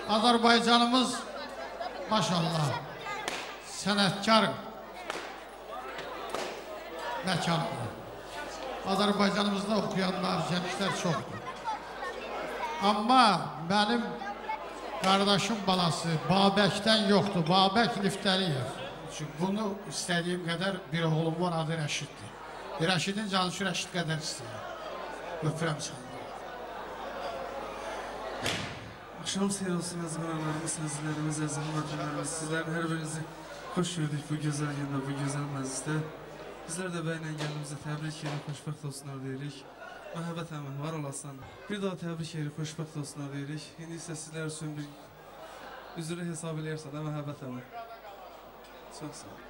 Azərbaycanımız maşallah sənətkar məkandır. Azərbaycanımızda oxuyanlar, gənclər çoxdur. Amma mənim qardaşım balası Babəkdən yoxdur, Babək Liftəliyev. Çünki bunu istədiyim qədər bir oğlum var, adı Rəşiddir. Rəşidin canısı Rəşid qədər istəyir. Öpürəm səni. Akşam seyir olsun əziz qonaqlarımız, əzizlərimiz, əziz müəllimlərimiz. Sizlərin hər birinizi xoş gördük bu gözəl gündə, bu gözəl məclisdə. Bizlər də bəylə gəldiyimizdə təbrik edirik, xoşbəxt olsunlar deyirik. Məhəbbət əmin, var olasan. Bir daha təbrik edirik, xoşbəxt olsunlar deyirik. İndi isə sizlər üçün bir üzrü hesab eləyirsə də məhəbbət əmin. Çox sağ olun.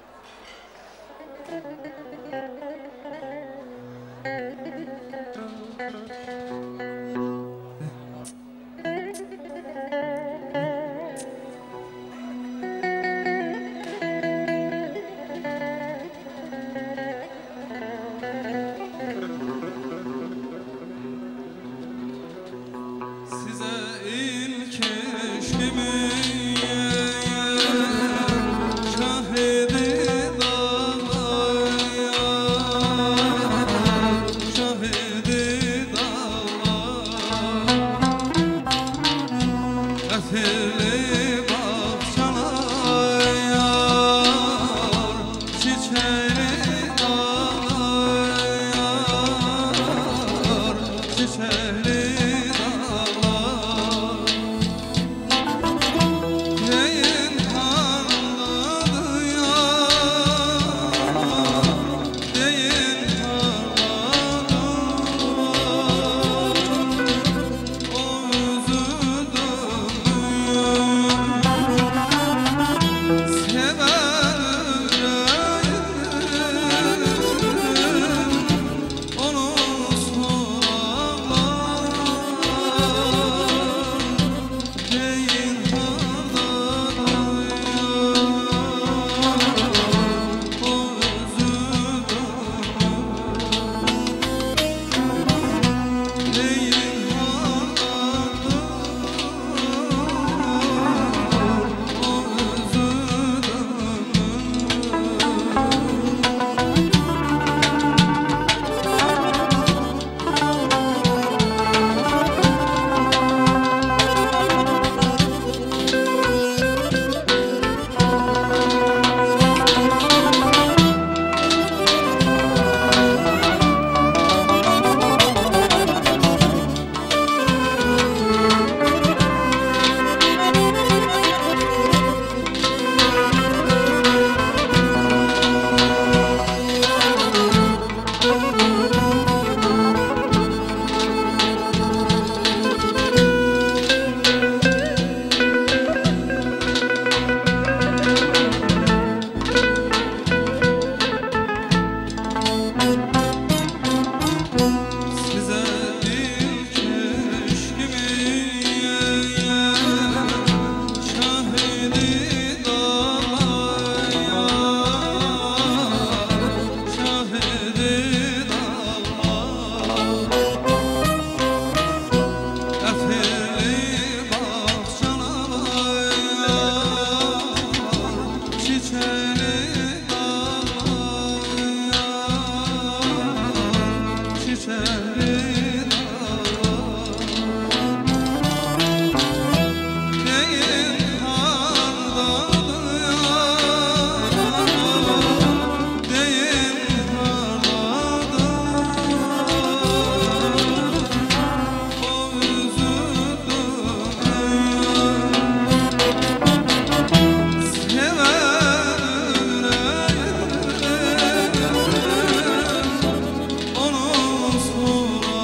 Onu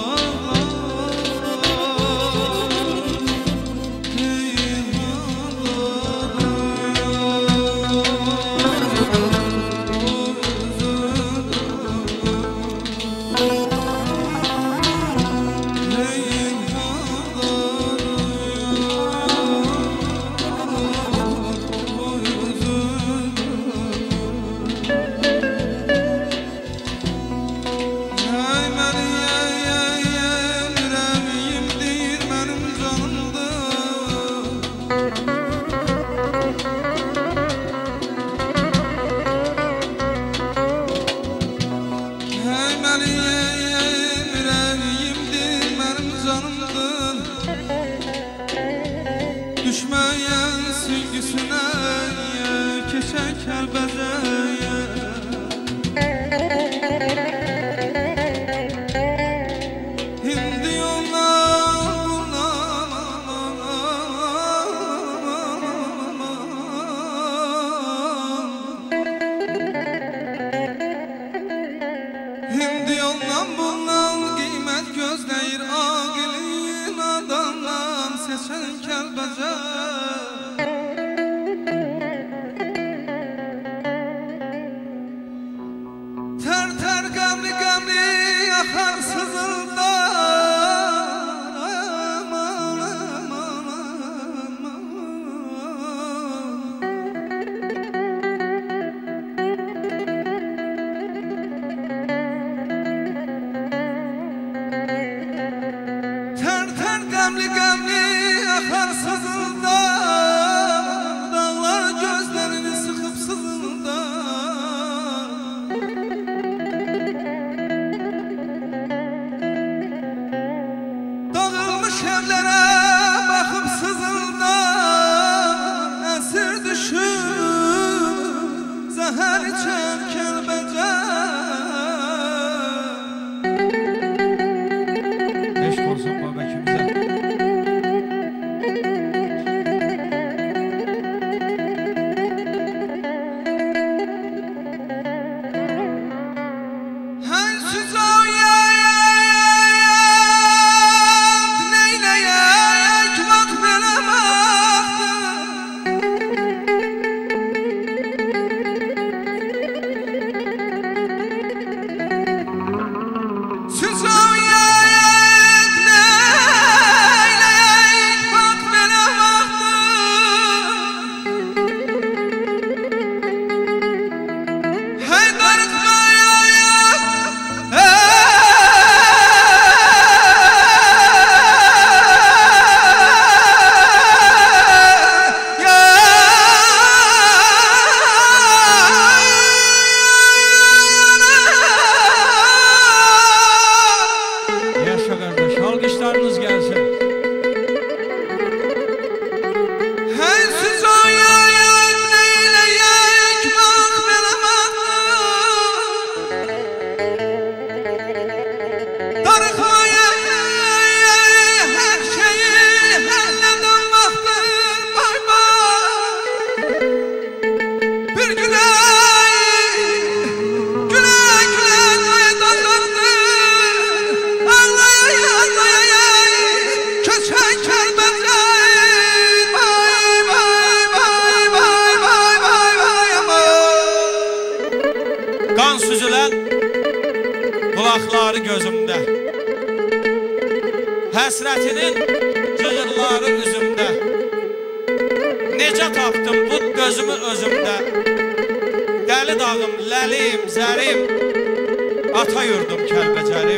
Qəmli qəmli axar sızılda, dağlar gözlərini sıxıb sızılda. Dağılmış evlərə baxıb sızılda, əsir düşür zəhər içər Kəlbəcər. Eşq olsun babəkimizə. Alkışlarınız gelsin. Hey siz ayet neyleyek mahvelemekte, darıkmayek her şeyi halleden vakti. Bay bay. Bir güle qan süzülən qulaqları gözümdə, həsrətinin cığırları üzümdə. Necə tapdım bu gözümü özümdə, dəli dağım, ləlim, zərim, ata yurdum Kəlbəcərim.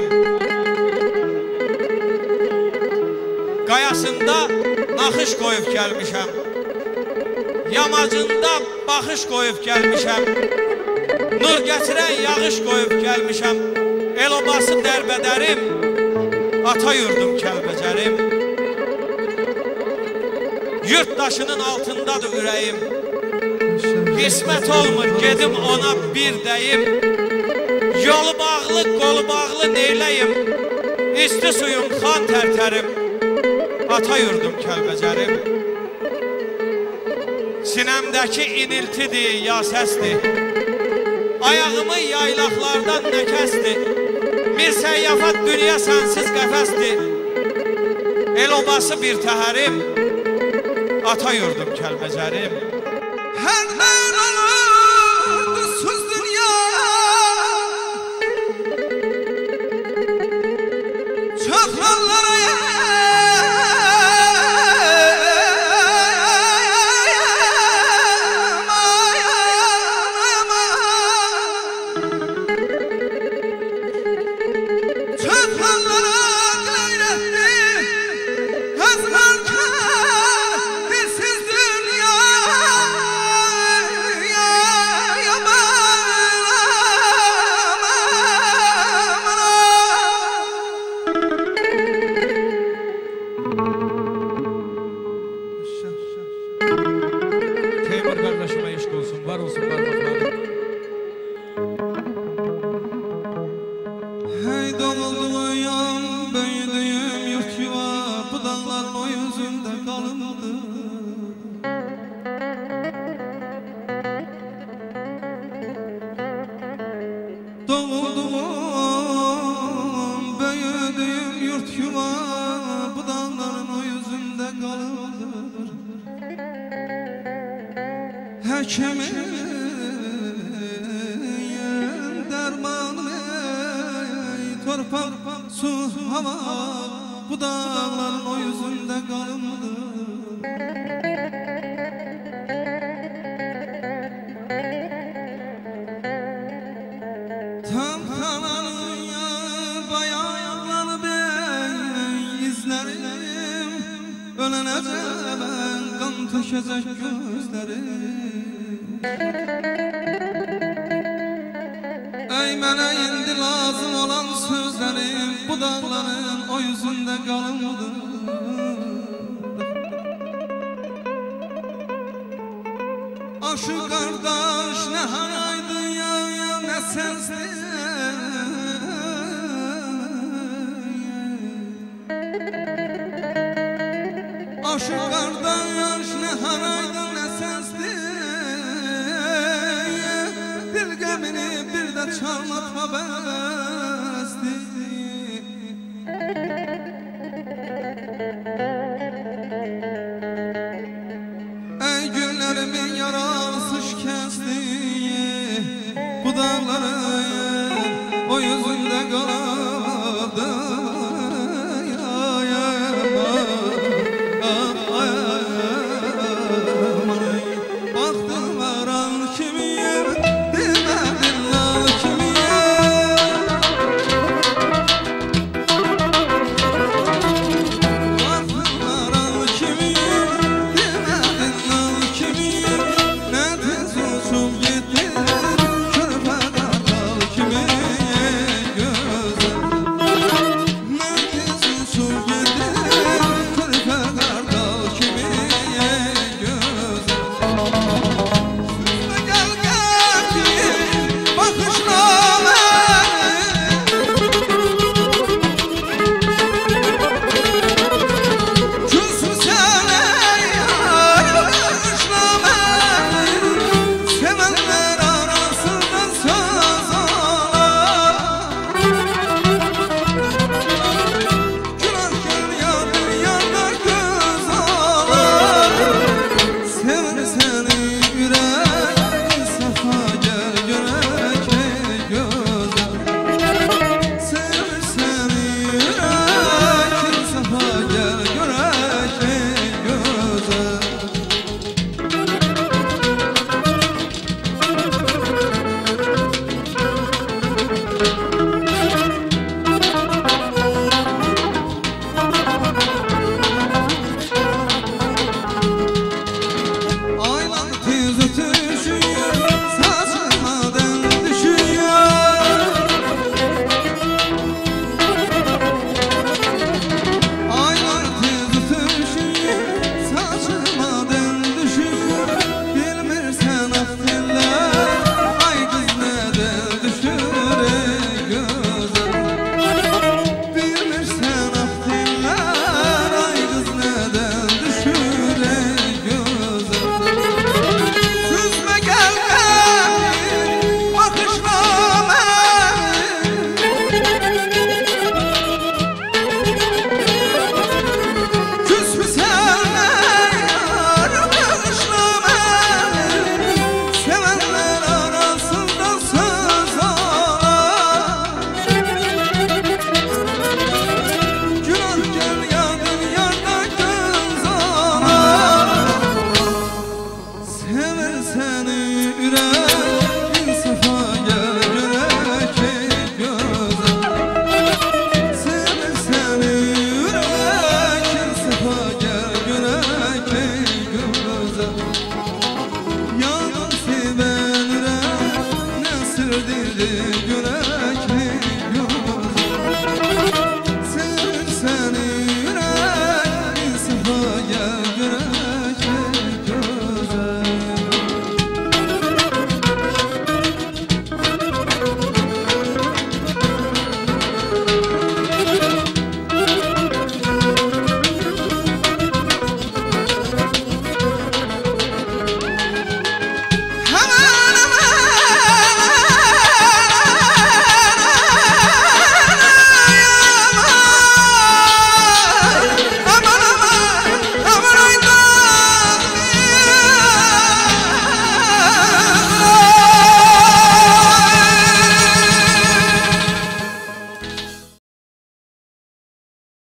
Qayasında naxış qoyub gəlmişəm, yamacında baxış qoyub gəlmişəm, nur gətirən yağış qoyub gəlmişəm. El-obası dərbədərim, ata yurdum Kəlbəcərim. Yurt daşının altındadır ürəyim, qismət olmur gedim ona bir deyim. Yolu bağlı, qolu bağlı neyləyim, isti suyum, xan tərtərim, ata yurdum Kəlbəcərim. Sinəmdəki iniltidir, ya səsdir, ayağımı yaylaqlardan nəkəsdir. Bir səyyafat dünya sənsiz qəfəsdir. El-obası bir təhərim, ata yurdum Kəlbəcərim. Hər mən olurdu suz dünya, çoxlarlara var olsun parmakları. Hey doğulduyum, büyüdüyüm yurt yuva, bu dağların o yüzünde kalındı. Doğuldum, büyüdüyüm yurt yuva, bu dağların o yüzünde kalındı. Hekimin dermanı, torpak, su, hava, bu dağların o yüzünde kalındı. Tam kalanın ya bayanlar bey izleri, bölünəcəm qan tökəcək gözlərim. Ey mənə indi lazım olan sözlərim bu dağların o yüzündə qalımdır. Aşıq qardaş nə haraydı ya nə sənsin. Aşıq qardaş nə haraydı nə sənsin. Dil qəmini bir də çalmatma bəsdir. Ey günlərimin yarası şikəsti. Bu dağların o yüzündə qaladı.